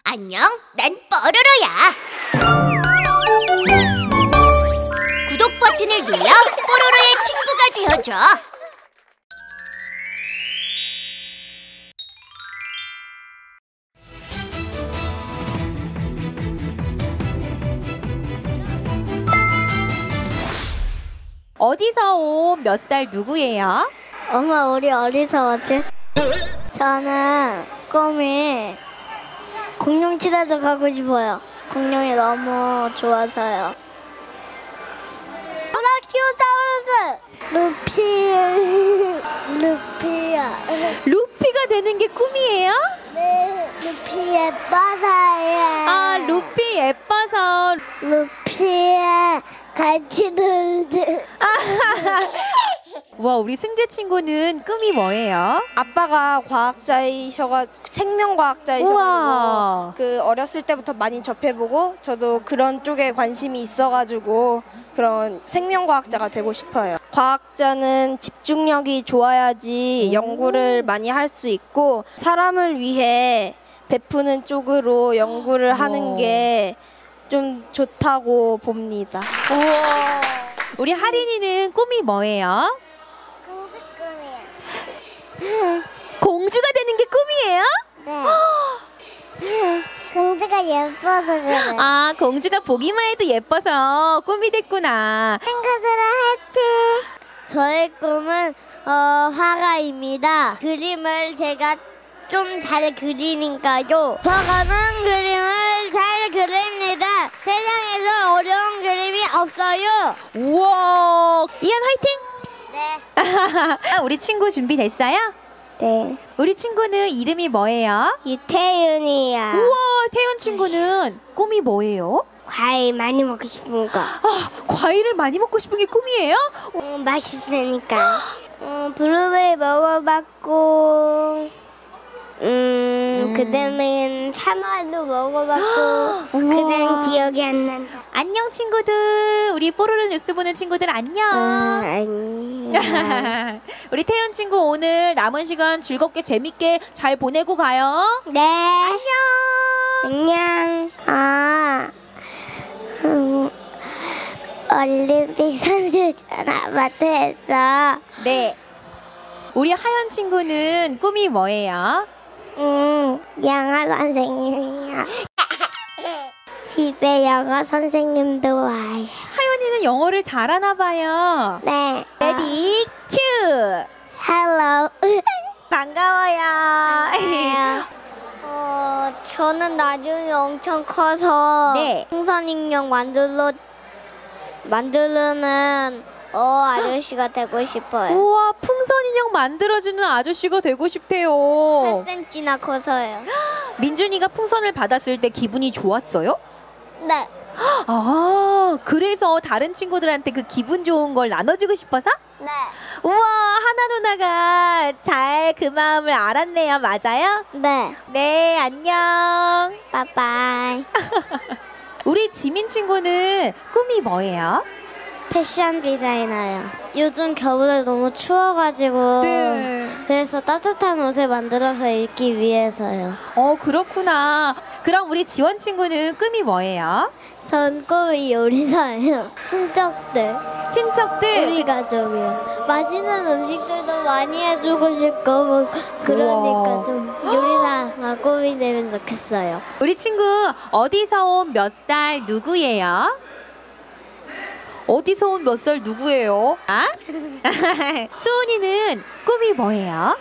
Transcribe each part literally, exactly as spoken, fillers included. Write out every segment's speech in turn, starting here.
안녕, 난 뽀로로야. 구독 버튼을 눌러 뽀로로의 친구가 되어줘. 어디서 온 몇 살 누구예요? 엄마, 우리 어디서 왔지? 저는 꿈이 공룡치료도 가고 싶어요. 공룡이 너무 좋아서요. 브라키오사우루스! 루피... 루피야. 루피가 되는 게 꿈이에요? 네, 루피 예뻐서요. 아, 루피 예뻐서. 루피에 같이 놀드. 와, 우리 승재 친구는 꿈이 뭐예요? 아빠가 과학자이셔가 생명과학자이셔가지고 그 어렸을 때부터 많이 접해보고 저도 그런 쪽에 관심이 있어가지고 그런 생명과학자가 되고 싶어요. 과학자는 집중력이 좋아야지 연구를 많이 할 수 있고 사람을 위해 베푸는 쪽으로 연구를 하는 게 좀 좋다고 봅니다. 우와. 우리 하린이는 꿈이 뭐예요? 공주 꿈이야. 공주가 되는 게 꿈이에요? 네. 공주가 예뻐서 그래. 아, 공주가 보기만 해도 예뻐서 꿈이 됐구나. 친구들은 화이팅! 저의 꿈은 어, 화가입니다. 그림을 제가 좀 잘 그리니까요. 화가는 그림을 잘 그립니다. 세상에서 어려운 그림이 없어요. 우와. 이한 화이팅! 네. 우리 친구 준비됐어요? 네. 우리 친구는 이름이 뭐예요? 유태윤이야. 우와, 세윤 친구는 꿈이 뭐예요? 과일 많이 먹고 싶은 거. 아, 과일을 많이 먹고 싶은 게 꿈이에요? 음, 맛있으니까. 음, 블루베리 먹어봤고, 음, 음. 그다음엔 사과도 먹어봤고, 그다음 기억이 안 난다. 안녕 친구들. 우리 뽀로로 뉴스 보는 친구들 안녕. 음, 아니. 우리 태연 친구 오늘 남은 시간 즐겁게 재밌게 잘 보내고 가요. 네. 안녕. 안녕. 아, 음, 올림픽 선수잖아, 아파트에서. 네. 우리 하연 친구는 꿈이 뭐예요? 음, 영어 선생님이요. 집에 영어 선생님도 와요. 하연이는 영어를 잘하나 봐요. 네. 레디 큐. Hello. 반가워요. 어, 저는 나중에 엄청 커서 네. 풍선 인형 만들러 만들는 어 아저씨가 되고 싶어요. 우와, 풍선 인형 만들어주는 아저씨가 되고 싶대요. 팔 센티미터나 커서요. 민준이가 풍선을 받았을 때 기분이 좋았어요? 네. 아, 그래서 다른 친구들한테 그 기분 좋은 걸 나눠주고 싶어서? 네. 우와, 하나 누나가 잘 그 마음을 알았네요. 맞아요? 네. 네, 안녕. 빠빠이. 우리 지민 친구는 꿈이 뭐예요? 패션 디자이너요. 요즘 겨울에 너무 추워가지고 네. 그래서 따뜻한 옷을 만들어서 입기 위해서요. 어, 그렇구나. 그럼 우리 지원 친구는 꿈이 뭐예요? 전 꿈이 요리사예요. 친척들, 친척들. 우리 가족이요. 맛있는 음식들도 많이 해주고 싶고 뭐 그러니까 우와. 좀 요리사가 꿈이 되면 좋겠어요. 우리 친구 어디서 온 몇 살 누구예요? 어디서 온 몇 살 누구예요? 아? 수은이는 꿈이 뭐예요?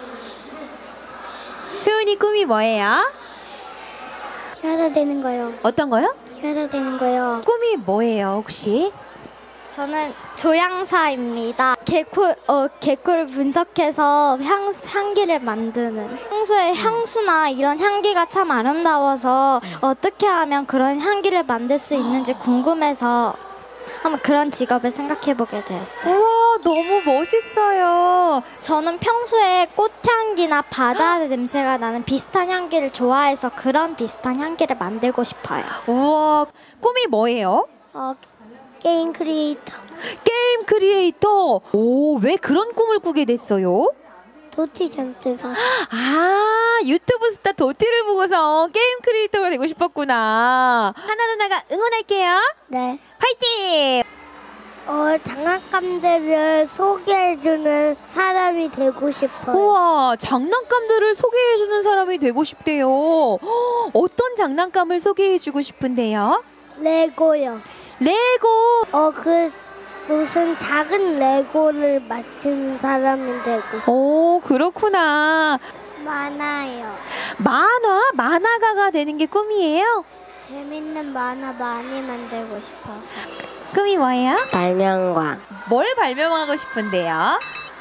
수은이 꿈이 뭐예요? 기여자 되는 거요. 어떤 거요? 기여자 되는 거요. 꿈이 뭐예요, 혹시? 저는 조향사입니다. 개코, 어, 개코를 분석해서 향, 향기를 만드는. 평소에 향수나 이런 향기가 참 아름다워서 어떻게 하면 그런 향기를 만들 수 있는지 궁금해서 한번 그런 직업을 생각해보게 되었어요. 우와, 너무 멋있어요. 저는 평소에 꽃향기나 바다 냄새가 나는 비슷한 향기를 좋아해서 그런 비슷한 향기를 만들고 싶어요. 우와, 꿈이 뭐예요? 어, 게임 크리에이터. 게임 크리에이터. 오, 왜 그런 꿈을 꾸게 됐어요? 도티 점수 봤어요. 아, 유튜브 스타 도티를 보고서 게임 크리에이터가 되고 싶었구나. 하나 누나가 응원할게요. 네. 화이팅! 어, 장난감들을 소개해주는 사람이 되고 싶어요. 우와, 장난감들을 소개해주는 사람이 되고 싶대요. 허, 어떤 장난감을 소개해주고 싶은데요? 레고요. 레고! 어, 그 무슨 작은 레고를 맞추는 사람이 되고. 오, 그렇구나. 많아요. 만화? 만화가가 되는 게 꿈이에요? 재밌는 만화 많이 만들고 싶어서. 꿈이 뭐예요? 발명과 뭘 발명하고 싶은데요?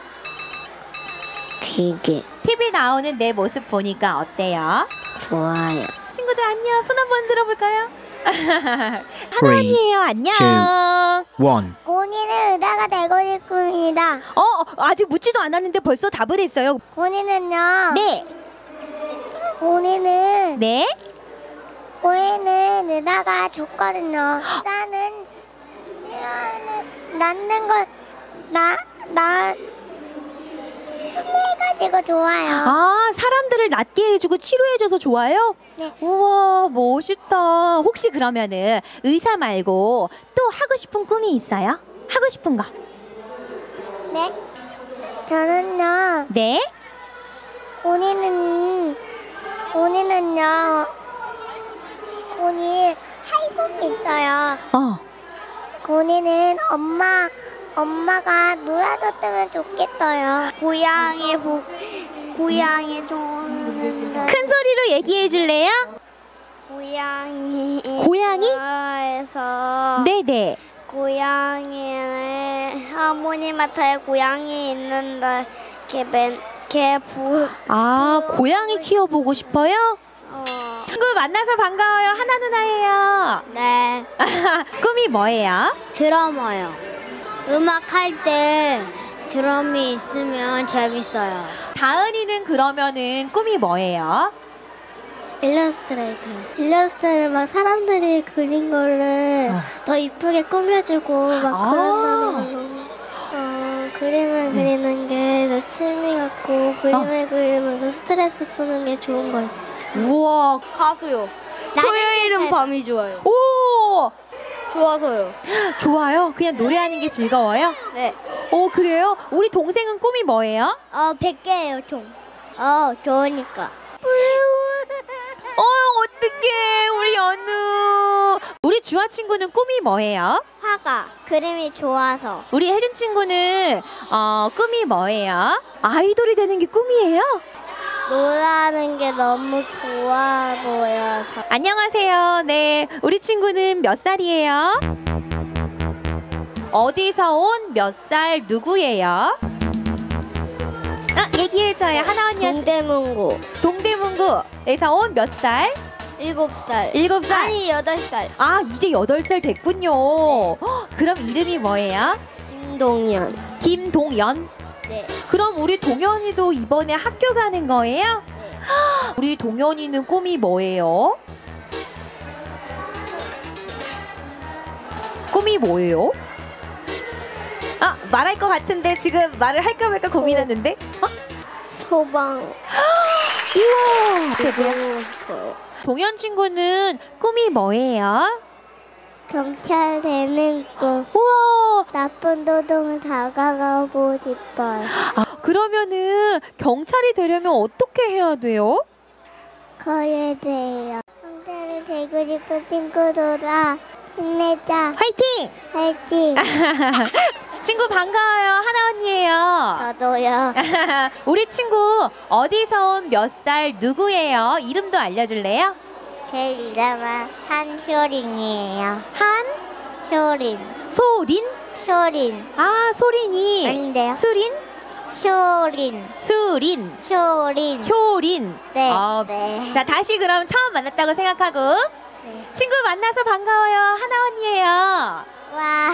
기계. 티비 나오는 내 모습 보니까 어때요? 좋아요. 친구들 안녕. 손 한번 들어볼까요? 하나 Three, 언니예요. 안녕. one. 고니는 의사가 되고 싶습니다. 어, 아직 묻지도 않았는데 벌써 답을 했어요. 고니는요. 네. 고니는 네? 고니는 의사가 좋거든요. 나는 낳는 걸나나 치료해가지고 좋아요. 아, 사람들을 낫게 해주고 치료해줘서 좋아요? 네. 우와, 멋있다. 혹시 그러면은 의사 말고 또 하고 싶은 꿈이 있어요? 하고 싶은 거? 네. 저는요. 네? 고니는 고니는요. 고니 할 꿈이 있어요. 어. 고니는 엄마 엄마가 놀아줬으면 좋겠어요. 고양이 보 고양이 좋은 큰 소리로 얘기해 줄래요? 고양이 고양이? 에서 네네. 고양이는 할머니 마트에 고양이 있는데 걔맨걔보 아, 고양이 키워보고 싶어요? 어. 친구 만나서 반가워요. 하나 누나예요. 네. 꿈이 뭐예요? 드러머요. 음악 할 때 드럼이 있으면 재밌어요. 다은이는 그러면은 꿈이 뭐예요? 일러스트레이터. 일러스트를 막 사람들이 그린 거를 더 이쁘게 꾸며주고 막 아. 그런다는 걸로. 어, 그림을 그리는 게 내 취미 같고 그림을 그리면서 스트레스 푸는 게 좋은 거지. 우와. 가수요. 토요일은 밤이 좋아요. 오! 좋아서요. 좋아요. 그냥 노래하는 게 즐거워요? 네. 오, 그래요? 우리 동생은 꿈이 뭐예요? 어, 백 개예요, 총. 어, 좋으니까. 어, 어떡해. 우리 연우. 우리 주아 친구는 꿈이 뭐예요? 화가 그림이 좋아서. 우리 혜준 친구는 어, 꿈이 뭐예요? 아이돌이 되는 게 꿈이에요? 놀라는 게 너무 좋아 보여서. 안녕하세요. 네, 우리 친구는 몇 살이에요? 어디서 온 몇 살 누구예요? 아, 얘기해줘요. 하나 언니한테. 동대문구 동대문구에서 온 몇 살? 일곱 살. 일곱 살. 아니 여덟 살. 아, 이제 여덟 살 됐군요. 헉, 그럼 이름이 뭐예요? 김동현. 김동연. 네. 그럼 우리 동연이도 이번에 학교 가는 거예요? 네. 헉, 우리 동연이는 꿈이 뭐예요? 꿈이 뭐예요? 아, 말할 것 같은데 지금 말을 할까 말까 고민했는데. 어? 소방. 우와. 되고요. 하고 싶어요. 동현 친구는 꿈이 뭐예요? 경찰 되는 꿈. 우와. 나쁜 도둑을 다가가고 싶어요. 아, 그러면은 경찰이 되려면 어떻게 해야 돼요? 거야 돼요. 경찰이 되고 싶은 친구들아, 힘내자. 화이팅! 화이팅. 친구 반가워요. 하나 언니예요. 저도요. 우리 친구 어디서 온 몇 살 누구예요? 이름도 알려줄래요? 제 이름은 한효린이에요. 한, 효린. 소린? 효린. 아, 소린이. 아닌데요. 수린? 효린. 수린. 효린. 효린. 네. 어, 네. 자, 다시 그럼 처음 만났다고 생각하고. 친구 만나서 반가워요. 하나 언니예요. 와.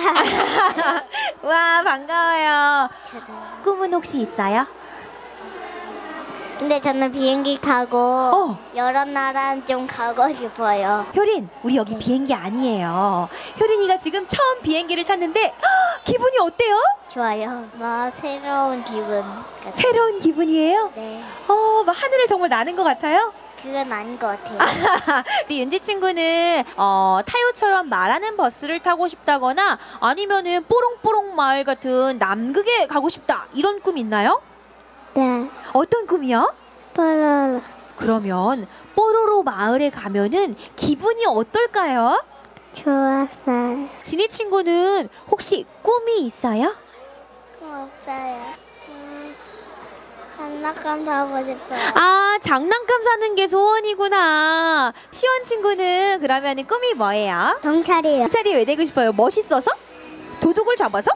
와, 반가워요. 저도. 꿈은 혹시 있어요? 근데 저는 비행기 타고 어. 여러 나라 좀 가고 싶어요. 효린, 우리 여기 비행기 아니에요. 효린이가 지금 처음 비행기를 탔는데 헉, 기분이 어때요? 좋아요. 뭐 새로운 기분. 같아요. 새로운 기분이에요? 네. 어, 막 하늘을 정말 나는 것 같아요? 그건 아닌 것 같아요. 우리 윤지 친구는 어, 타요처럼 말하는 버스를 타고 싶다거나 아니면은 뽀롱뽀롱 마을 같은 남극에 가고 싶다 이런 꿈 있나요? 네. 어떤 꿈이요? 뽀로로. 그러면 뽀로로 마을에 가면은 기분이 어떨까요? 좋았어요. 지니 친구는 혹시 꿈이 있어요? 없어요. 음, 장난감 사고 싶어요. 아, 장난감 사는 게 소원이구나. 시원 친구는 그러면은 꿈이 뭐예요? 경찰이요. 경찰이 왜 되고 싶어요? 멋있어서? 도둑을 잡아서?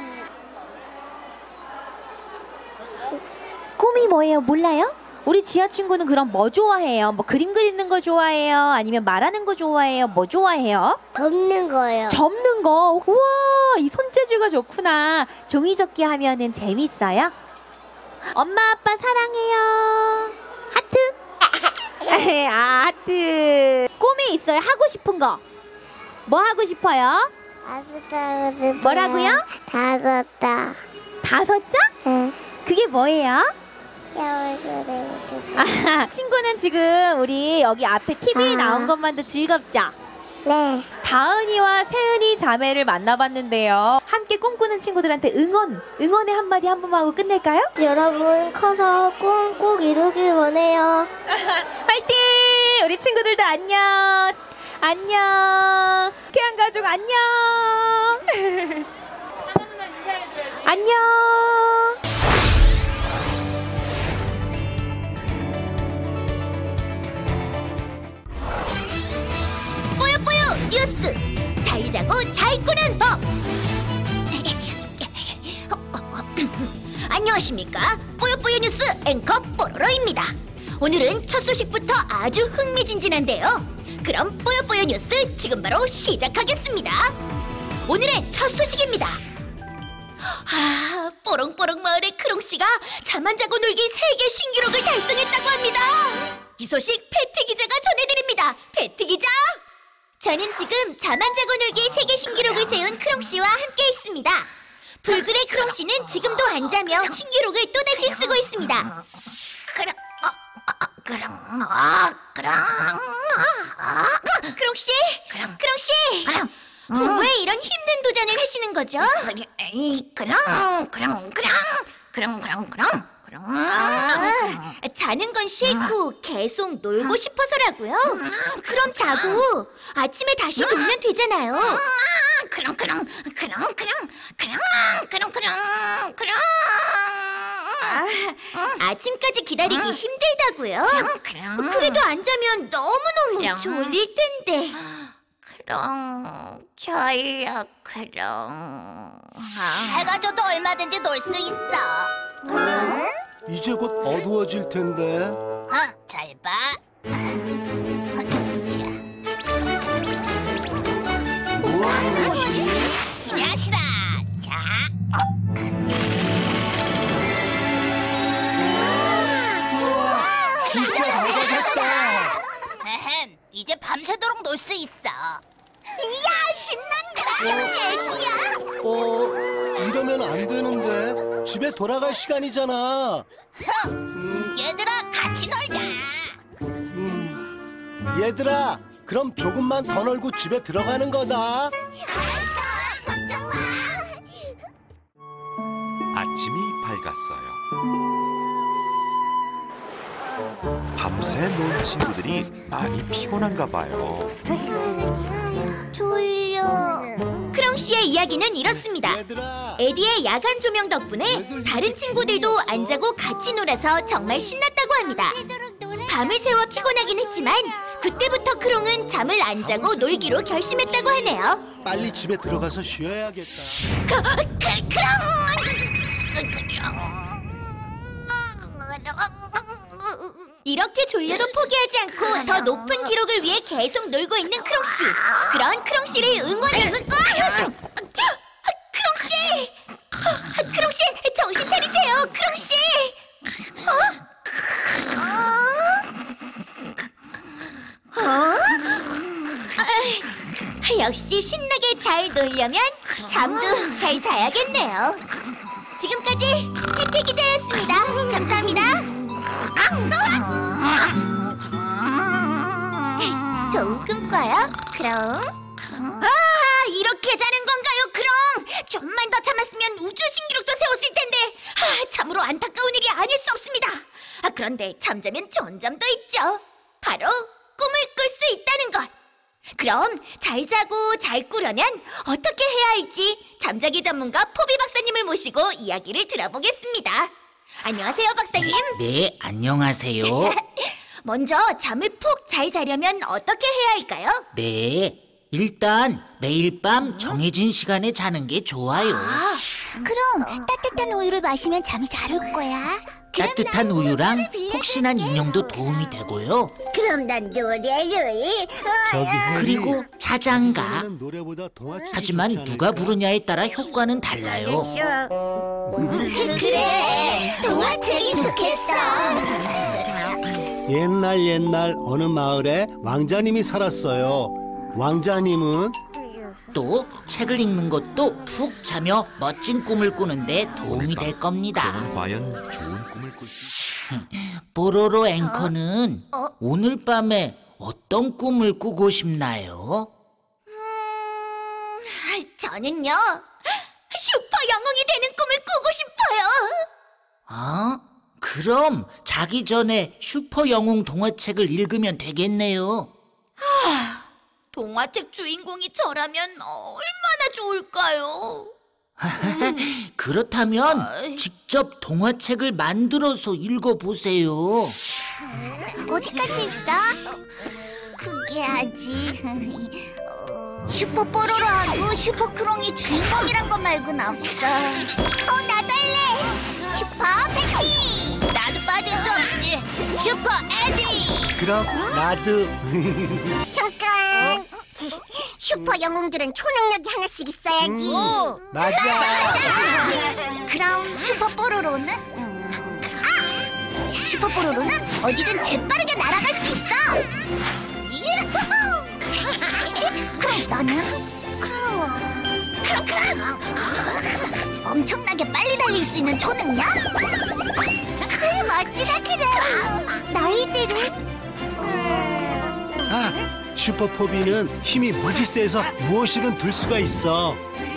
꿈이 뭐예요? 몰라요? 우리 지아 친구는 그럼 뭐 좋아해요? 뭐 그림 그리는 거 좋아해요? 아니면 말하는 거 좋아해요? 뭐 좋아해요? 접는 거예요. 접는 거. 우와, 이 손재주가 좋구나. 종이 접기 하면은 재밌어요? 엄마 아빠 사랑해요. 하트. 아, 하트. 꿈이 있어요? 하고 싶은 거. 뭐 하고 싶어요? 다섯 다 싶어요. 뭐라고요? 다섯 다. 다섯 장? 네. 그게 뭐예요? 야외소리 싶어요. 아, 친구는 지금 우리 여기 앞에 티비에 아. 나온 것만도 즐겁죠? 네. 다은이와 세은이 자매를 만나봤는데요. 함께 꿈꾸는 친구들한테 응원, 응원의 한마디 한 번만 하고 끝낼까요? 여러분 커서 꿈 꼭 이루길 원해요. 화이팅! 우리 친구들도 안녕! 안녕! 태양가족 안녕! 안녕! 뽀요뽀요 뉴스 잘 자고 잘 꾸는 법. 안녕하십니까, 뽀요뽀요 뉴스 앵커 뽀로로입니다. 오늘은 첫 소식부터 아주 흥미진진한데요. 그럼 뽀요뽀요 뉴스 지금 바로 시작하겠습니다. 오늘의 첫 소식입니다. 아, 뽀롱뽀롱 마을의 크롱씨가 잠 안 자고 놀기 세계 신기록을 달성했다고 합니다. 이 소식 패티 기자가 전해드립니다. 패티 기자! 저는 지금 잠 안 자고 놀기 세계 신기록을 세운 크롱씨와 함께 있습니다. 불그레 크롱씨는 지금도 안 자며 신기록을 또다시 쓰고 있습니다. 그럼, 어, 어, 그럼, 어, 그럼, 어, 크롱씨, 그럼, 크롱씨, 그럼. 음. 왜 이런 힘든 도전을 하시는 거죠? 에이, 그럼, 그럼, 그럼, 그럼, 그럼, 그럼, 그럼. 아, 자는 건 싫고 계속 놀고 싶어서라고요? 그럼 자고 아침에 다시 놀면 되잖아요. 그럼, 그럼, 그럼, 그럼, 그럼, 그럼, 그럼, 그럼. 아, 아침까지 기다리기 힘들다고요? 그럼. 그래도 안 자면 너무너무 졸릴 텐데. 그럼 저희야 그럼 해가 져도 얼마든지 놀 수 있어. 이제 곧 어두워질 텐데. 어, 잘 봐. 뭐 하는 거지? 기대하시라. 자, 진짜 밝아졌다. 에헴, 이제 밤새도록 놀 수 있어. 이야, 신난다. 역시 애기야. 어, 이러면 안 되는데. 집에 돌아갈 시간이잖아. 얘들아, 같이 놀자. 음, 얘들아, 그럼 조금만 더 놀고 집에 들어가는 거다. 알았어, 걱정 마. 아침이 밝았어요. 밤새 논 친구들이 많이 피곤한가 봐요. 졸려. 크롱씨의 이야기는 이렇습니다. 얘들아, 에디의 야간 조명 덕분에 다른 친구들도 안 자고 같이 놀아서 정말 신났다고 합니다. 밤을 새워 피곤하긴 했지만 그때부터 크롱은 잠을 안 자고 놀기로 결심했다고 하네요. 빨리 집에 들어가서 쉬어야겠다. 크, 크, 크롱! 이렇게 졸려도 포기하지 않고 더 높은 기록을 위해 계속 놀고 있는 크롱씨. 그런 크롱씨를 응원해. 크롱씨! 크롱씨! 정신 차리세요, 크롱씨! 어? 역시 신나게 잘 놀려면 잠도 잘 자야겠네요. 지금까지 혜태 기자였습니다. 감사합니다. 좋은 꿈 꿔요. 그럼. 아, 이렇게 자는 건가요? 그럼 좀만 더 참았으면 우주 신기록도 세웠을 텐데. 아, 참으로 안타까운 일이 아닐 수 없습니다. 아, 그런데 잠자면 좋은 점도 있죠. 바로 꿈을 꿀 수 있다는 것. 그럼 잘 자고 잘 꾸려면 어떻게 해야 할지 잠자기 전문가 포비 박사님을 모시고 이야기를 들어보겠습니다. 안녕하세요, 박사님. 네, 안녕하세요. 먼저 잠을 푹 잘 자려면 어떻게 해야 할까요? 네, 일단 매일 밤 정해진 시간에 자는 게 좋아요. 아, 그럼 따뜻한 우유를 마시면 잠이 잘 올 거야. 따뜻한 우유랑 폭신한 인형도 도움이 되고요. 그럼 난 노래를. 저기 그리고 자장가. 는 노래보다 동화책이 하지만 좋지 누가 않을까? 부르냐에 따라 효과는 달라요. 그래, 동화책이 좋겠어. 옛날 옛날 어느 마을에 왕자님이 살았어요. 왕자님은 또 책을 읽는 것도 푹 자며 멋진 꿈을 꾸는데 도움이 될 겁니다. 그러면 과연 좋은 꿈을 꿀 수 있을까요? 뽀로로 앵커는 어? 오늘 밤에 어떤 꿈을 꾸고 싶나요? 음, 저는요 슈퍼 영웅이 되는 꿈을 꾸고 싶어요. 아, 그럼 자기 전에 슈퍼 영웅 동화책을 읽으면 되겠네요. 동화책 주인공이 저라면 얼마나 좋을까요? 그렇다면 직접 동화책을 만들어서 읽어보세요. 어디까지 있어? 그게 아직 슈퍼 뽀로로하고 슈퍼 크롱이 주인공이란 거 말고는 없어. 어, 나도 할래. 슈퍼 패티. 나도 빠질 수 없지. 슈퍼 에디. 그럼 나도 잠깐. 슈퍼 영웅들은 초능력이 하나씩 있어야지. 맞아. 그럼 슈퍼 뽀로로는? 아! 슈퍼 뽀로로는 어디든 재빠르게 날아갈 수 있어. 유후! 그럼 너는? 크롱. 크롱. 엄청나게 빨리 달릴 수 있는 초능력? 그래, 멋지다, 크롱. 너희들은? 음... 아, 슈퍼포비는 힘이 무지 세서 무엇이든 들 수가 있어.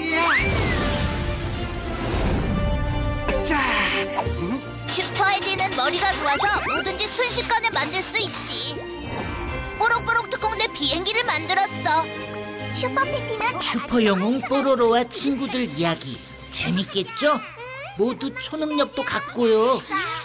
슈퍼 에디는 머리가 좋아서 뭐든지 순식간에 만들 수 있지. 뽀록뽀록 특공대 비행기를 만들었어. 슈퍼 패티는? 슈퍼 영웅 뽀로로와 친구들 이야기 재밌겠죠? 모두 초능력도 갖고요. 우와,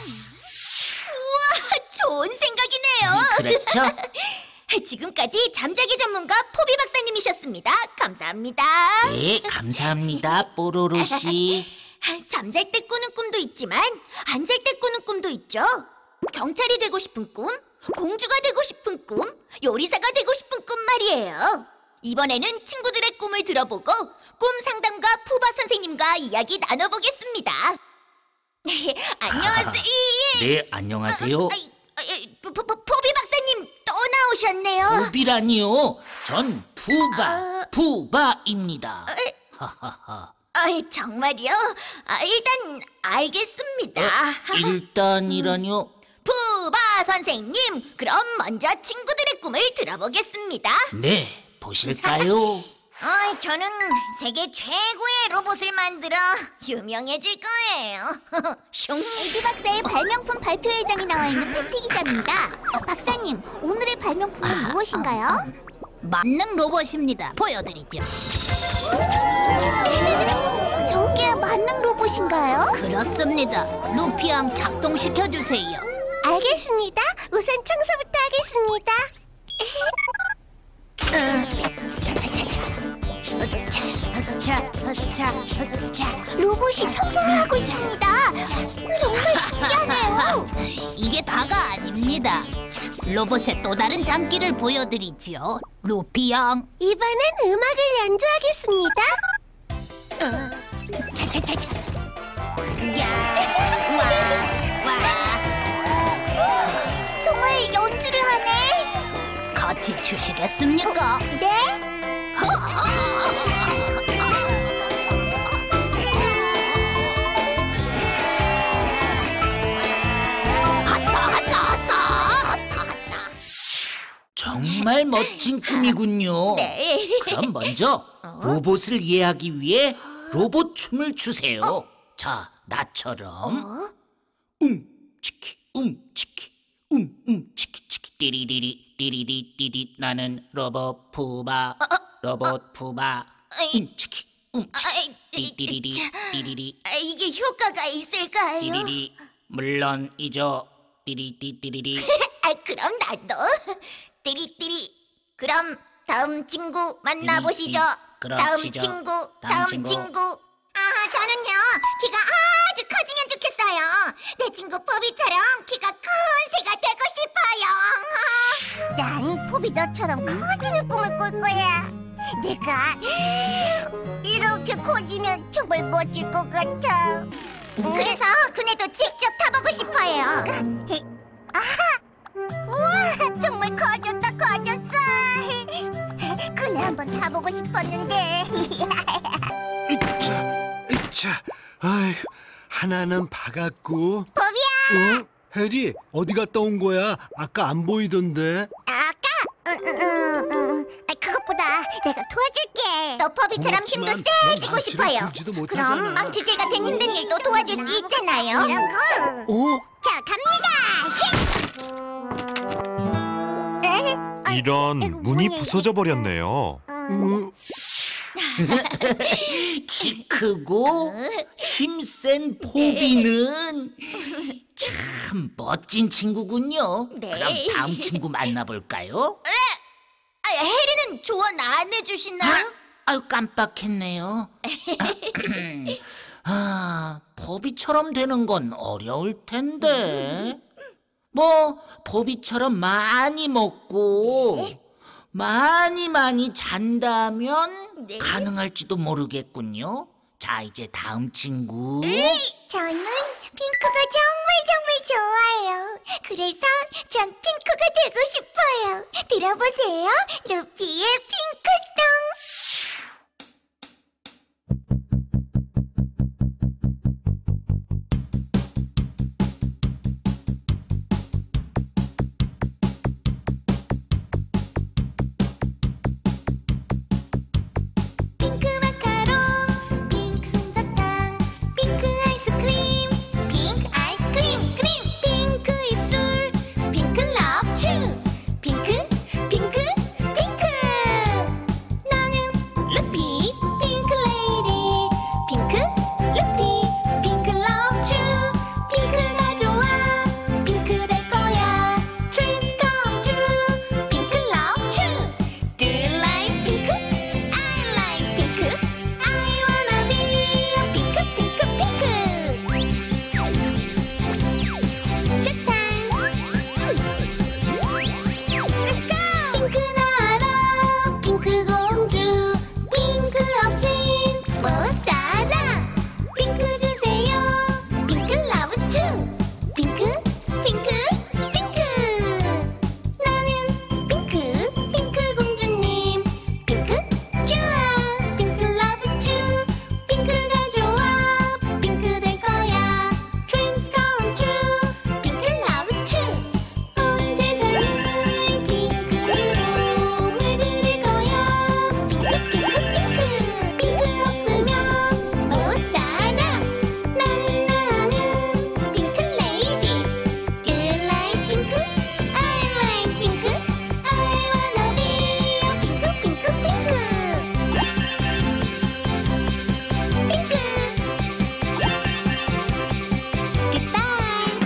좋은 생각이네요. 그렇죠? 지금까지 잠자기 전문가 포비 박사님이셨습니다. 감사합니다. 네, 감사합니다, 뽀로로 씨. 잠잘 때 꾸는 꿈도 있지만 안 잘 때 꾸는 꿈도 있죠. 경찰이 되고 싶은 꿈, 공주가 되고 싶은 꿈, 요리사가 되고 싶은 꿈 말이에요. 이번에는 친구들의 꿈을 들어보고 꿈 상담가 푸바 선생님과 이야기 나눠보겠습니다. 안녕하세요. 네, 안녕하세요. 아이, 아이, 포, 포, 포비 박사님 또 나오셨네요. 포비라니요. 전 푸바, 푸바입니다. 하하하. 아, 정말요? 아, 일단 알겠습니다. 일단이라뇨? 푸바 선생님, 그럼 먼저 친구들의 꿈을 들어보겠습니다. 네, 보실까요? 아, 저는 세계 최고의 로봇을 만들어 유명해질 거예요. 슝. 에디 박사의 발명품 발표회장에 나와 있는 팬티 기자입니다. 어, 박사님, 오늘의 발명품은 무엇인가요? 만능 로봇입니다. 보여드리죠. 저게 만능 로봇인가요? 그렇습니다. 루피양 작동시켜주세요. 알겠습니다. 우선 청소부터 하겠습니다. 로봇이 청소를 하고 있습니다. 정말 신기하네요. 이게 다가 아닙니다. 로봇의 또 다른 장기를 보여드리지요. 루피양. 이번엔 음악을 연주하겠습니다. 차차차차. 정말 연주를 하네. 같이 주시겠습니까? 네? 정말 멋진 꿈이군요. 네. 그럼 먼저 로봇을 이해하기 위해 로봇 춤을 추세요. 어? 자, 나처럼 움치키 움치키 움움치키 치키 띠리리리 띠리리 띠리 나는 로봇 푸바 로봇 푸바 아이, 움치키 움치키 아이, 띠리리리 자, 띠리리 아, 이게 효과가 있을까요? 띠리리 물론이죠. 띠리띠리리. 아, 그럼 나도 띠리띠리. 그럼 다음 친구 만나보시죠. 띠리띠. 다음 그러시죠. 친구, 다음 다음 친구. 친구. 아, 저는요 키가 아주 커지면 좋겠어요. 내 친구 포비처럼 키가 큰 새가 되고 싶어요. 난 포비 너처럼 커지는 꿈을 꿀 거야. 내가 이렇게 커지면 정말 멋질 것 같아. 그래서 그네도 직접 타보고 싶어요. 아하! 우와, 정말 커졌다, 커졌어. 그네 한번 타보고 싶었는데. 으차, 으차. 아이, 하나는 박았고. 포비야! 어? 해리, 어디 갔다 온 거야? 아까 안 보이던데. 아까? 응, 응, 응, 응. 아, 그것보다 내가 도와줄게. 너 포비처럼 힘도 그렇지만 넌 세지고 망치를 싶어요. 굴지도 못하잖아. 그럼 망치질 같은 힘든 일도 도와줄 수 있잖아요. 이런 거. 어? 자, 갑니다. 에? 아, 이런 아이고, 문이 문이. 부서져 버렸네요. 어? 키 크고 힘센 포비는 참 멋진 친구군요. 네. 그럼 다음 친구 만나볼까요? 아, 해리는 조언 안 해주시나요? 아유, 깜빡했네요. 아, 포비처럼 되는 건 어려울 텐데. 뭐 포비처럼 많이 먹고 많이 많이 잔다면 네. 가능할지도 모르겠군요. 자, 이제 다음 친구. 저는 핑크가 정말 정말 좋아요. 그래서 전 핑크가 되고 싶어요. 들어보세요. 루피의 핑크송. 핑크 마카롱, 핑크 솜사탕, 핑크 아이스크림, 핑크 아이스크림 크림, 핑크 입술, 핑크 럽츄, 핑크 핑크 핑크. 나는 루피 핑크 레이디, 핑크 루피 핑크 럽츄. 핑크가 좋아, 핑크 될 거야. Dreams come true, 핑크 럽츄. Do you like pink? I like pink. I wanna be a pink, pink, pink. Let's go. 핑크 나라, 핑크 공주. 핑크 없인 못 살아. 핑크 주세요. 핑크 러브 츄. 핑크, 핑크, 핑크. 나는 핑크, 핑크 공주님. 핑크 좋아, 핑크 러브 츄. 핑크가 좋아, 핑크 될 거야. Dreams come true, 핑크 러브 츄. 온 세상을 핑크로 물들일 거야. 핑크, 핑크, 핑크. 핑크 없으면 못 살아. 나는 나는 핑크 레이디. You like pink? I like pink. I wanna be a pink, pink, pink. 핑크. Goodbye.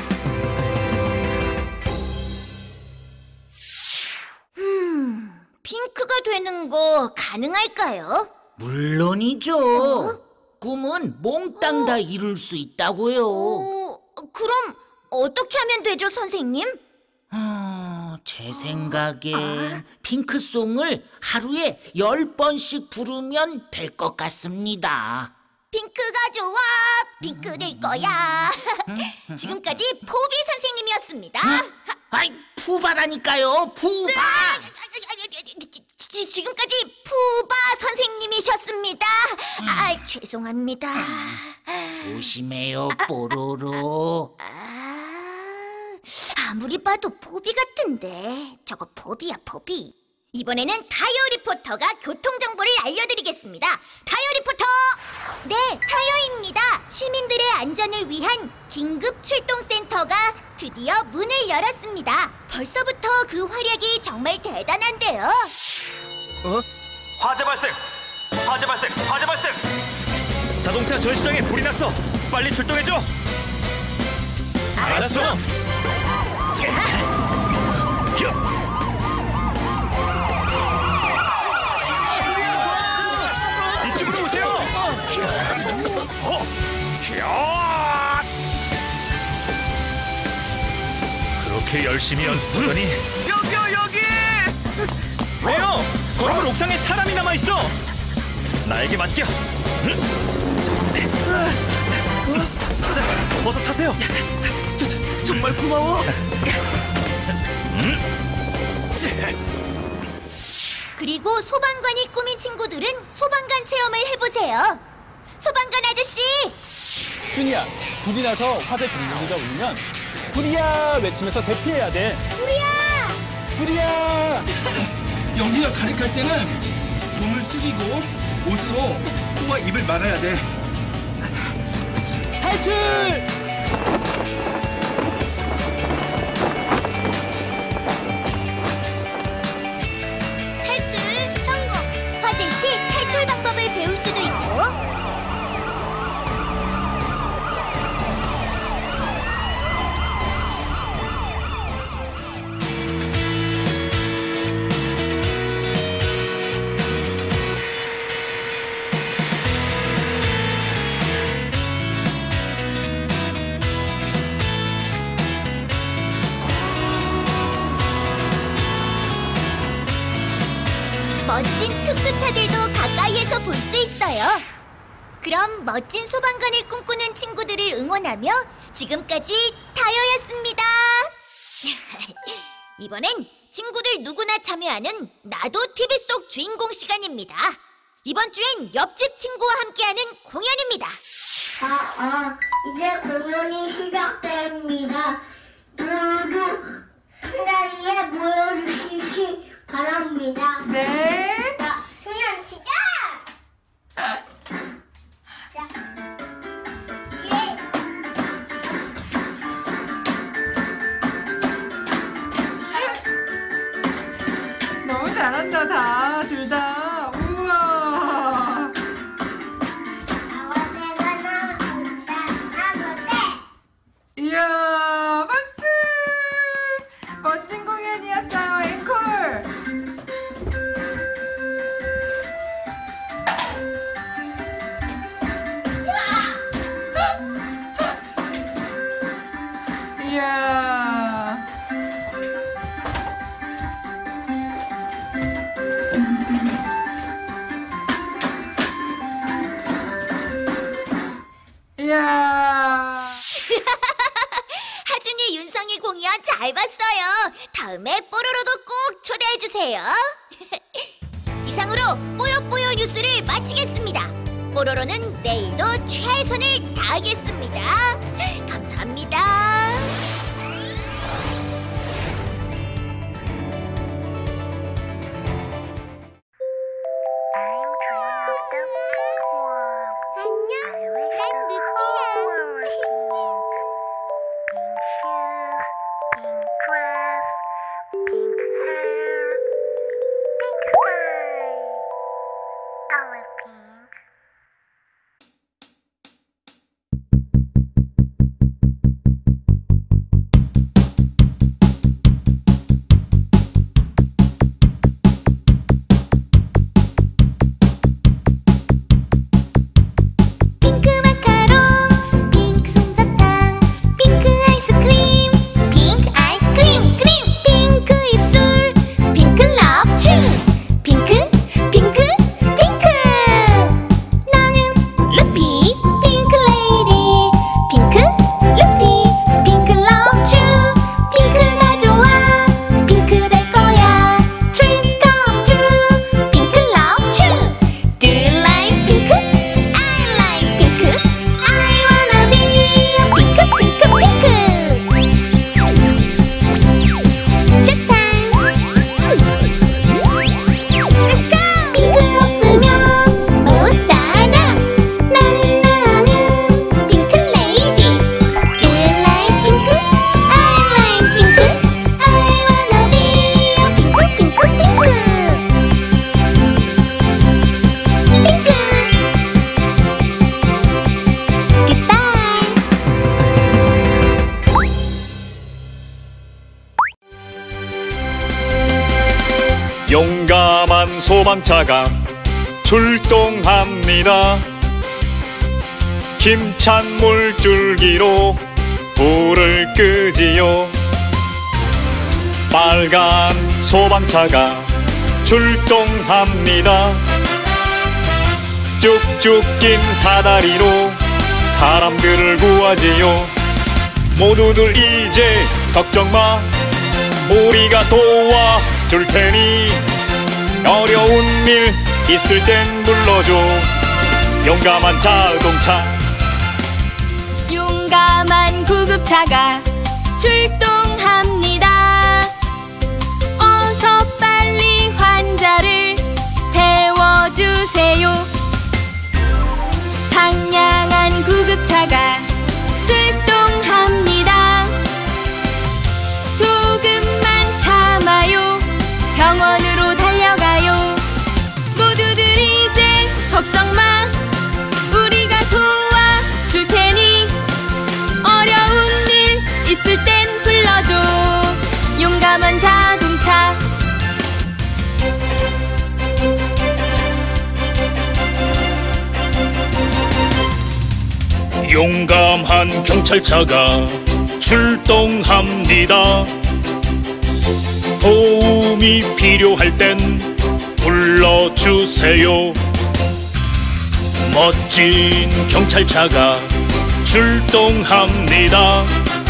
핑크가 되는 거 가능할까요? 물론이죠. 꿈은 몽땅 다 이룰 수 있다고요. 어, 그럼 어떻게 하면 되죠, 선생님? 어, 제 생각엔 핑크송을 하루에 열 번씩 부르면 될 것 같습니다. 핑크가 좋아, 핑크 될 거야. 지금까지 포비 선생님이었습니다. 아이, 푸바라니까요, 푸바. 지, 지금까지 푸바 선생님이셨습니다. 아, 죄송합니다. 조심해요, 뽀로로. 아, 아무리 봐도 포비 같은데. 저거 포비야, 포비. 이번에는 타요 리포터가 교통정보를 알려드리겠습니다. 타요 리포터! 네, 타요입니다. 시민들의 안전을 위한 긴급 출동센터가 드디어 문을 열었습니다. 벌써부터 그 활약이 정말 대단한데요. 어? 화재 발생! 화재 발생! 화재 발생! 자동차 전시장에 불이 났어! 빨리 출동해줘! 알았어! 이쪽으로 오세요! 어? 그렇게 열심히 연습하더니 여기요 여기! 왜요? 건물 옥상에 사람이 남아있어! 나에게 맡겨! 자, 어서 타세요! 저, 저, 정말 고마워! 그리고 소방관이 꾸민 친구들은 소방관 체험을 해보세요. 소방관 아저씨! 준이야, 불이 나서 화재 경보기가 울리면 불이야 외치면서 대피해야 돼. 불이야! 불이야! 연기가 가득할 때는 몸을 숙이고 옷으로 코와 입을 막아야 돼. 탈출! 탈출 성공! 화재 시 탈출 방법을 배울 수도 있고 멋진 특수차들도 가까이에서 볼 수 있어요. 그럼 멋진 소방관을 꿈꾸는 친구들을 응원하며 지금까지 타요였습니다. 이번엔 친구들 누구나 참여하는 나도 티비 속 주인공 시간입니다. 이번 주엔 옆집 친구와 함께하는 공연입니다. 아, 아, 이제 공연이 시작됩니다. 모두 한 자리에 모여주시기 바랍니다. 네. 자, 공연 시작! 자, 예. 너무 잘한다, 다. 둘 다. 우와. 아버지가 나온다, 아버지. 이야, 박수! 멋진 공연이었어요, 앵콜! 이야. 이야. 하준이, 윤성이 공연 잘 봤어요. 다음에 뽀로로도 꼭 초대해주세요. 이상으로 뽀요뽀요 뉴스를 마치겠습니다. 뽀로로는 내일도 최선을 다하겠습니다. 감사합니다. 안녕, 난 루피야. I love pink. 용감한 소방차가 출동합니다. 힘찬 물줄기로 불을 끄지요. 빨간 소방차가 출동합니다. 쭉쭉 긴 사다리로 사람들을 구하지요. 모두들 이제 걱정마, 우리가 도와줄 테니. 어려운 일 있을 땐 불러줘, 용감한 자동차. 용감한 구급차가 출동합니다. 어서 빨리 환자를 태워주세요. 상냥한 구급차가 출동합니다. 조금만 참아요. 병원으로 달려가요. 모두들 이제 걱정마, 우리가 도와줄 테니. 어려운 일 있을 땐 불러줘, 용감한 자동차. 용감한 경찰차가 출동합니다. 도움이 필요할 땐 불러주세요. 멋진 경찰차가 출동합니다.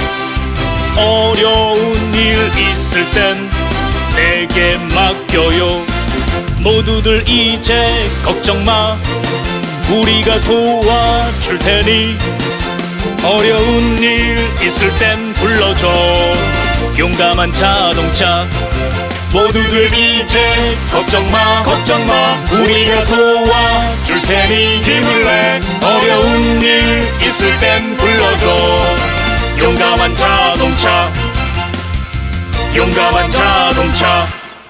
어려운 일 있을 땐 내게 맡겨요. 모두들 이제 걱정마, 우리가 도와줄 테니. 어려운 일 있을 땐 불러줘, 용감한 자동차. 모두들 이제 걱정마, 걱정마, 우리가 도와줄 테니. 힘을 내. 어려운 일 있을 땐 불러줘, 용감한 자동차. 용감한 자동차.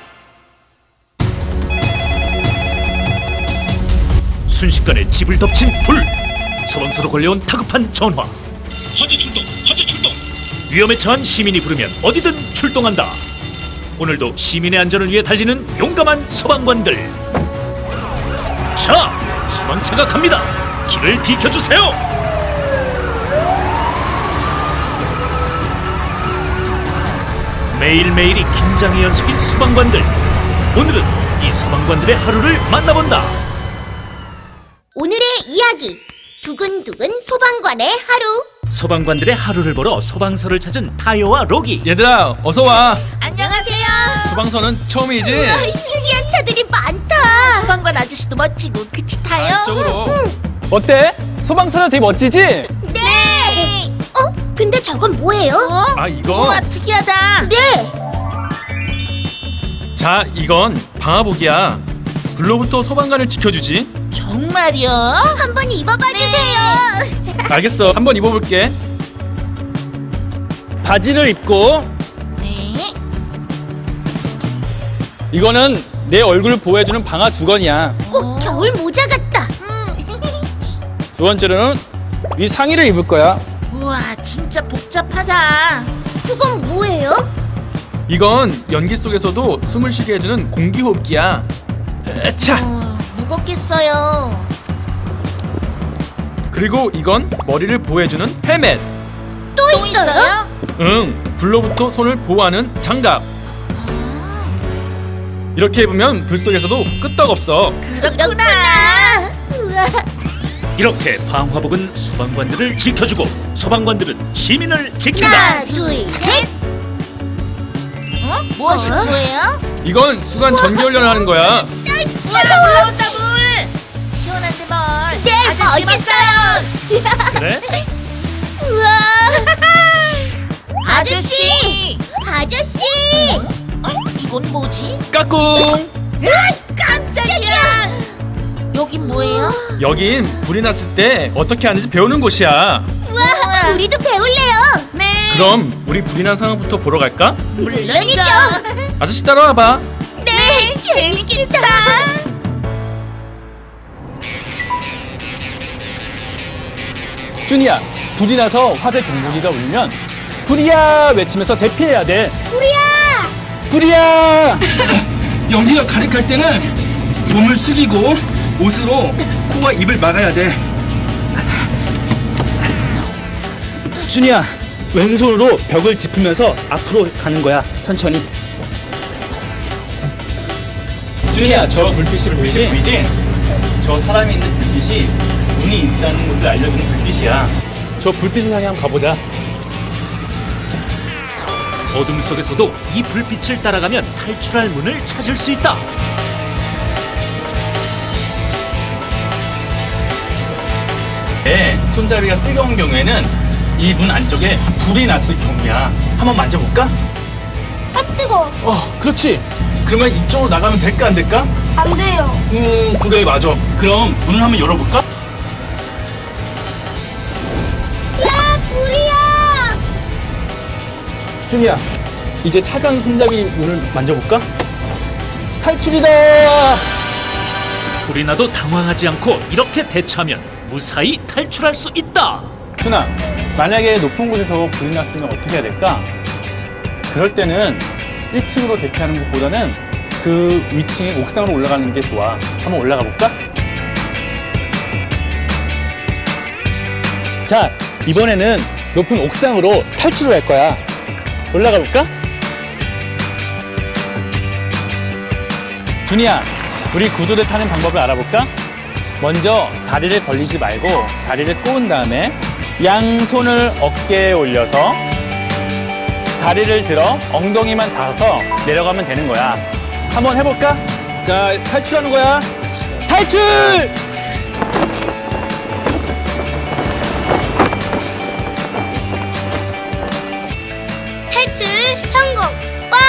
순식간에 집을 덮친 불. 소방서로 걸려온 다급한 전화. 화재 출동! 화재 출동! 위험에 처한 시민이 부르면 어디든 출동한다. 오늘도 시민의 안전을 위해 달리는 용감한 소방관들. 자, 소방차가 갑니다. 길을 비켜주세요. 매일매일이 긴장의 연속인 소방관들. 오늘은 이 소방관들의 하루를 만나본다. 오늘의 이야기, 두근두근 소방관의 하루. 소방관들의 하루를 보러 소방서를 찾은 타요와 로기. 얘들아, 어서 와. 안녕하세요. 소방서는 처음이지? 우와, 신기한 차들이 많다. 소방관 아저씨도 멋지고, 그치 타요? 아, 이쪽으로. 응, 응. 어때? 소방서는 되게 멋지지? 네. 어? 근데 저건 뭐예요? 어? 아, 이거? 우와, 특이하다. 네. 자, 이건 방화복이야. 불로부터 소방관을 지켜주지. 정말요? 한번 입어봐 주세요. 알겠어, 한번 입어볼게. 바지를 입고. 네. 이거는 내 얼굴을 보호해주는 방화 두건이야. 꼭 겨울 모자 같다. 두 번째로는 이 상의를 입을 거야. 우와, 진짜 복잡하다. 그건 뭐예요? 이건 연기 속에서도 숨을 쉬게 해주는 공기호흡기야. 자. 어, 무겁겠어요. 그리고 이건 머리를 보호해주는 헬멧. 또, 또 있어요? 있어요? 응, 불로부터 손을 보호하는 장갑. 이렇게 입으면 불 속에서도 끄떡없어. 그렇구나. 우와. 이렇게 방화복은 소방관들을 지켜주고 소방관들은 시민을 지킨다. 하나, 둘, 셋. 어? 뭐 하실 거예요? 이건 수간 전기훈련을 하는 거야. 차가워. 올라온다 물. 시원한데 뭘. 네, 아저씨 멋있어요. 그래? 우와. 아저씨. 아저씨. 어? 이건 뭐지? 까꿍. 으이, 깜짝이야. 여긴 뭐예요? 여긴 불이 났을 때 어떻게 하는지 배우는 곳이야. 우와, 우리도 배울래요. 네. 그럼 우리 불이 난 상황부터 보러 갈까? 물론이죠. 아저씨 따라와봐. 네, 재밌겠다. 준이야, 불이 나서 화재 경보기가 울리면 불이야 외치면서 대피해야 돼. 우리야. 불이야. 연기가 가득할 때는 몸을 숙이고 옷으로 코와 입을 막아야 돼. 준이야, 왼손으로 벽을 짚으면서 앞으로 가는 거야. 천천히. 준이야, 저 불빛이 보이지? 보이지? 저 사람이 있는 불빛이 문이 있다는 것을 알려주는 불빛이야. 저 불빛을 향해 한번 가보자. 어둠 속에서도 이 불빛을 따라가면 탈출할 문을 찾을 수 있다. 네, 손잡이가 뜨거운 경우에는 이 문 안쪽에 불이 났을 경우야. 한번 만져볼까? 아 뜨거. 어, 그렇지. 그러면 이쪽으로 나가면 될까 안 될까? 안 돼요. 음, 그래 맞아. 그럼 문을 한번 열어볼까? 야 불이야. 준이야, 이제 차가운 손잡이 문을 만져볼까? 탈출이다! 불이 나도 당황하지 않고 이렇게 대처하면 무사히 탈출할 수 있다. 준아, 만약에 높은 곳에서 불이 났으면 어떻게 해야 될까? 그럴 때는 일 층으로 대피하는 것보다는 그 위층인 옥상으로 올라가는 게 좋아. 한번 올라가 볼까? 자, 이번에는 높은 옥상으로 탈출을 할 거야. 올라가 볼까? 준이야, 우리 구조대 타는 방법을 알아볼까? 먼저 다리를 벌리지 말고 다리를 꼬은 다음에 양손을 어깨에 올려서 다리를 들어 엉덩이만 닿아서 내려가면 되는 거야. 한번 해볼까? 자, 탈출하는 거야. 탈출! 탈출 성공. 와!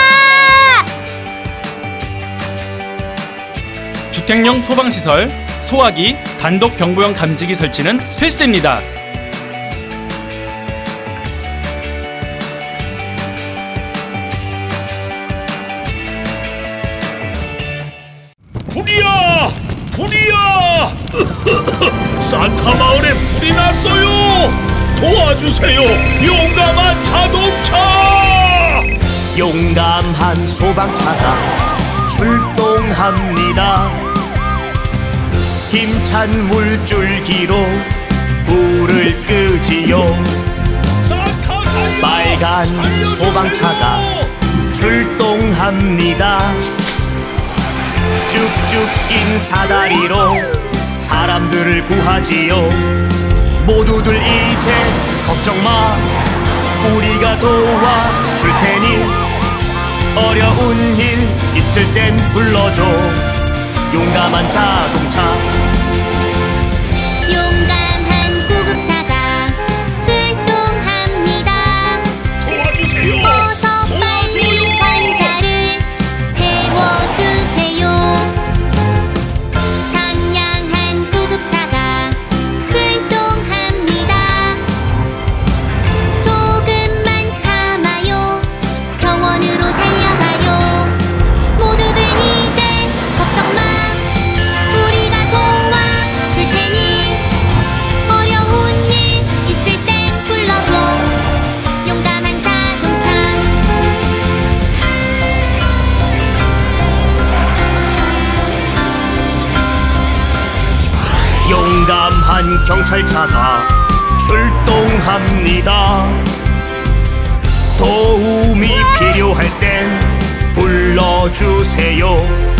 주택용 소방시설, 소화기, 단독 경보용 감지기 설치는 필수입니다. 불이야! 불이야! 산타 마을에 불이 났어요! 도와주세요! 용감한 자동차! 용감한 소방차가 출동합니다. 힘찬 물줄기로 불을 끄지요. 빨간 소방차가 출동합니다. 쭉쭉 긴 사다리로 사람들을 구하지요. 모두들 이제 걱정마, 우리가 도와줄 테니 어려운 일 있을 땐 불러줘. 용감한 자동차. 용감한 구급차가 출동합니다. 도와주세요. 어서 빨리 환자를 태워주세요. 상냥한 구급차가 출동합니다. 조금만 참아요. 병원으로 달려가요. 모두들 이제 걱정 마. 우리가 도와줄 테니 어려운 일 있을 땐 불러줘. 용감한 자동차. 용감한 경찰차가 출동합니다. 도움이 필요할 땐 불러주세요.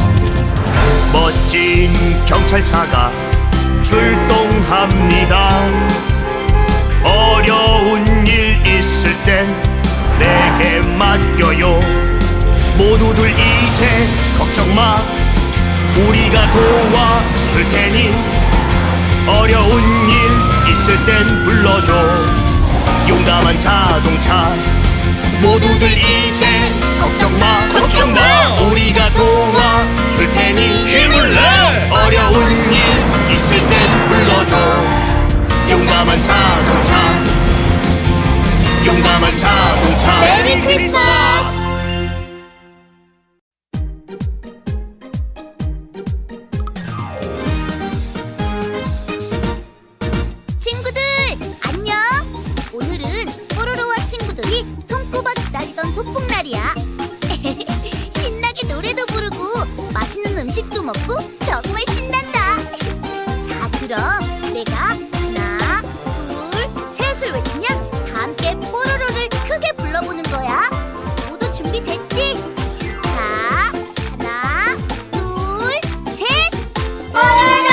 멋진 경찰차가 출동합니다. 어려운 일 있을 땐 내게 맡겨요. 모두들 이제 걱정 마. 우리가 도와줄 테니 어려운 일 있을 땐 불러줘. 용감한 자동차. 모두들 이제 걱정 마, 걱정 마. 우리가 도와줄 테니 힘을 내. 어려운 일 있을 땐 불러줘. 용감한 자동차. 용감한 자동차. 메리 크리스마스. 친구들 안녕. 오늘은 뽀로로와 친구들이 손꼽아 기다리던 소풍날이야. 신나게 노래도 부르고 간식도 먹고 정말 신난다. 자, 그럼 내가 하나, 둘, 셋을 외치냐 다 함께 뽀로로를 크게 불러보는 거야. 모두 준비됐지? 자, 하나, 둘, 셋! 뽀로로!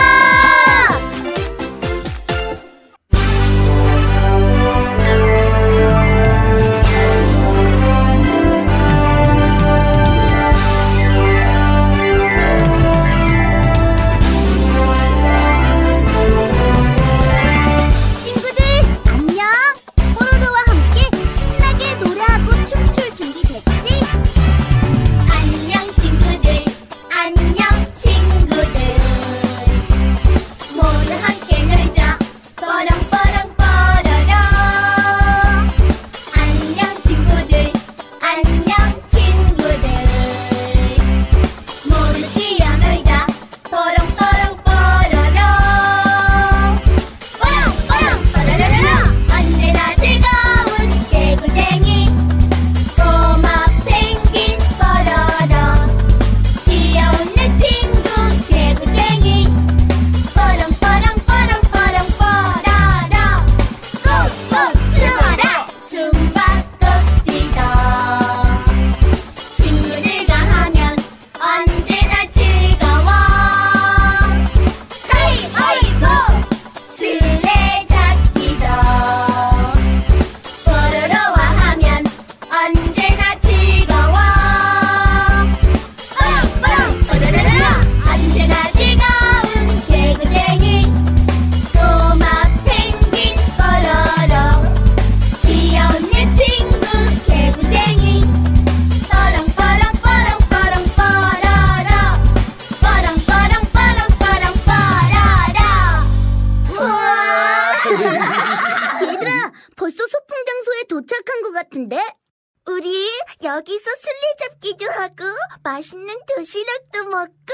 우리 여기서 술래잡기도 하고 맛있는 도시락도 먹고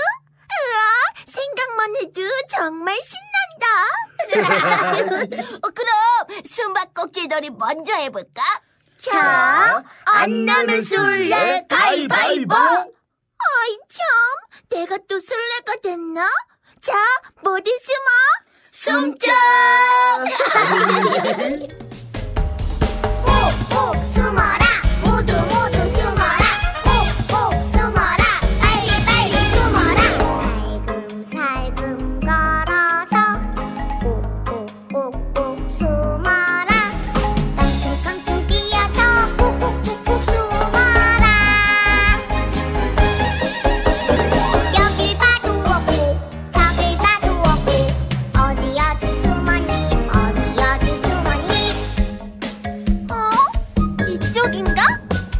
우와, 생각만 해도 정말 신난다. 어, 그럼 숨바꼭질놀이 먼저 해볼까? 자, 안 나면 술래 가위바위보. 아이 참, 내가 또 술래가 됐나? 자, 모두 숨어. 숨자. 꼭꼭 숨어라. 모두 모두 숨어라. 꼭꼭 숨어라. 빨리 빨리 숨어라. 살금살금 걸어서 꼭꼭꼭꼭 숨어라. 깡충깡충 뛰어서 꼭꼭꼭꼭 숨어라. 여길 봐도 없고 저길 봐도 없고 어디 어디 숨었니 어디 어디 숨었니. 어? 이쪽인가?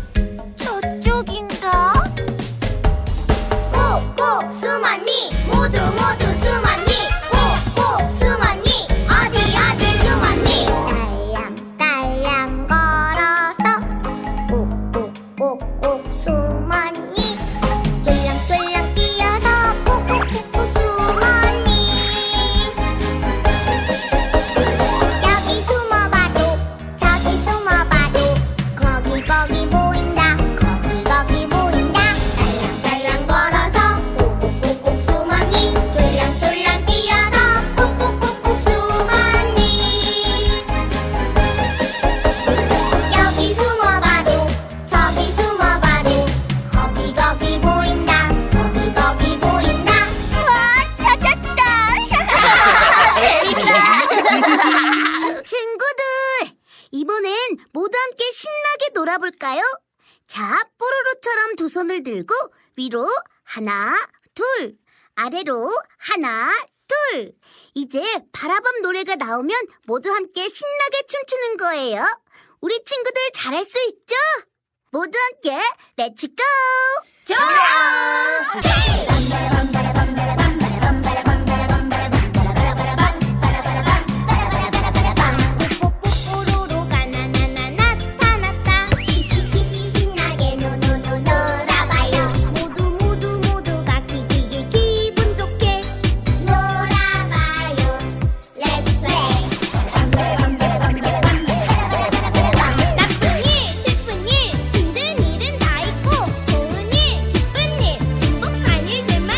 저쪽인가? 꼭꼭 숨었니? 모두 모두 숨었니? 꼭꼭 숨었니? 어디 어디 숨었니? 딸랑딸랑 걸어서 꼭꼭꼭꼭 숨었니? 쫄랑쫄랑 뛰어서 꼭꼭꼭꼭 숨었니? 여기 숨어봐도 저기 숨어봐도 거기 거기 보인다 거기 거기 보인다. 딸랑딸랑 걸어서 꼭꼭꼭꼭 숨었니? 쫄랑쫄랑 뛰어서 꼭꼭꼭꼭 숨었니? 여기 숨어봐도 저기 숨어봐도 거기 거기 보인다 거기 거기 보인다. 우와, 찾았다. 친구들, 이번엔 모두 함께 신나게 놀아볼까요? 자, 뽀로로처럼 두 손을 들고 위로 하나, 둘, 아래로 하나, 둘. 이제 바라밤 노래가 나오면 모두 함께 신나게 춤추는 거예요. 우리 친구들 잘할 수 있죠? 모두 함께 렛츠 고! 좋아! 뽀로로가 나나나 나타났다. 시시시시 신나게 노노노 놀아봐요. 모두 모두 모두가 기기기 기분 좋게 놀아봐요. Let's play. 나쁜 일, 슬픈 일, 힘든 일은 다 있고 좋은 일, 기쁜 일, 행복한 일들만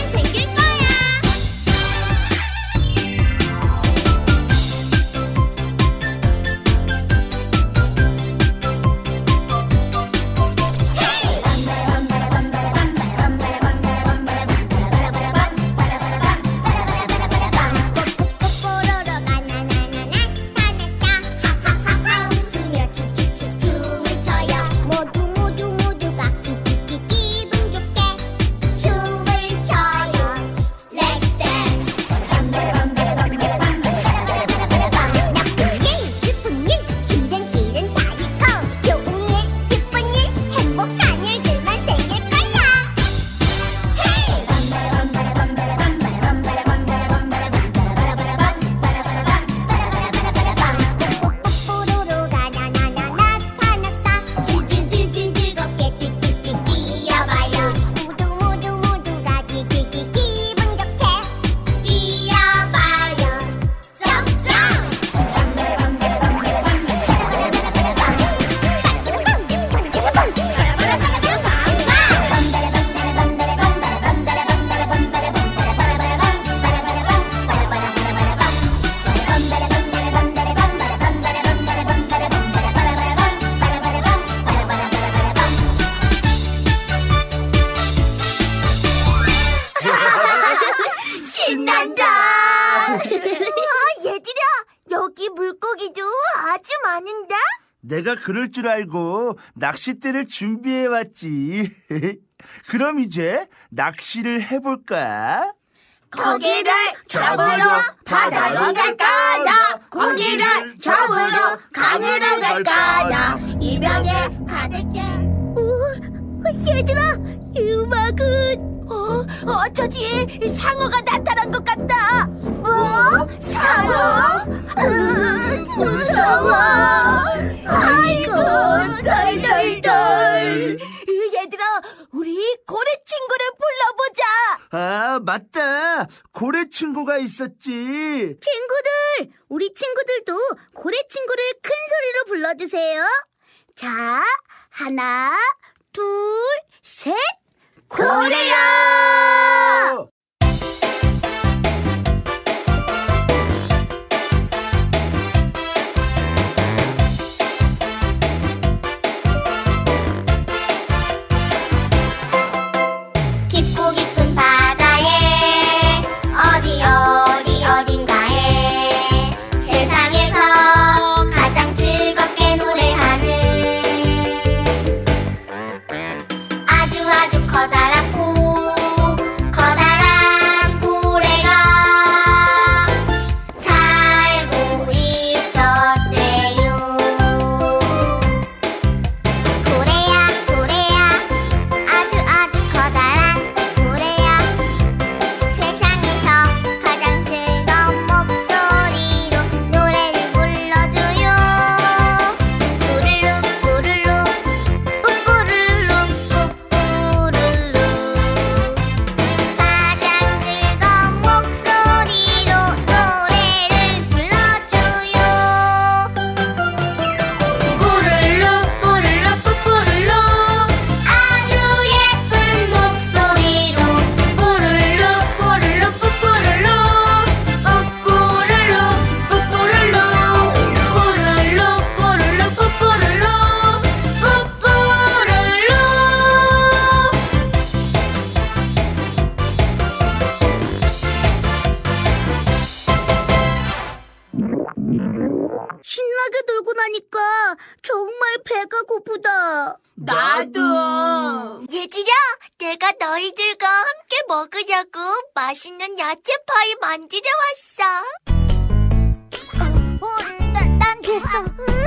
신난다. 얘들아, 여기 물고기도 아주 많은데? 내가 그럴 줄 알고 낚싯대를 준비해왔지. 그럼 이제 낚시를 해볼까? 고기를 잡으러 바다로 갈까나, 고기를 잡으러 강으로 갈까나, 이병에 가득해. 오, 얘들아, 음악은 어, 어쩌지? 상어가 나타난 것 같다. 뭐? 상어? 으, 무서워. 아이고, 덜덜덜. 얘들아, 우리 고래 친구를 불러보자. 아, 맞다. 고래 친구가 있었지. 친구들, 우리 친구들도 고래 친구를 큰 소리로 불러주세요. 자, 하나, 둘, 셋. 고래야! 깊고 깊은 바다에 어디 어디 어딘가에 세상에서 가장 즐겁게 노래하는 아주 아주 커다랗고 커다란 고래가 살고 있었대요. 고래야 고래야 아주 아주 커다란 고래야, 세상에서 가장 즐거운 목소리로 노래를 불러줘요. 뿌르르 뿌르르 뿌뿌르르 뿌뿌르르, 가장 즐거운 목소리로 노래를 불러줘요. 뿌르르 뿌르르 뿌뿌르르, 아주 예쁜 목소리로 뿌르르 뿌르르 뿌뿌르르, 뿌뿌르르 뿌뿌르르, 뿌르르 뿌르르 뿌뿌르르, 신나게 놀고 나니까 정말 배가 고프다. 나도. 얘들아, 내가 너희들과 함께 먹으려고 맛있는 야채 파이 만들어 왔어. 어, 어, 나, 난 됐어.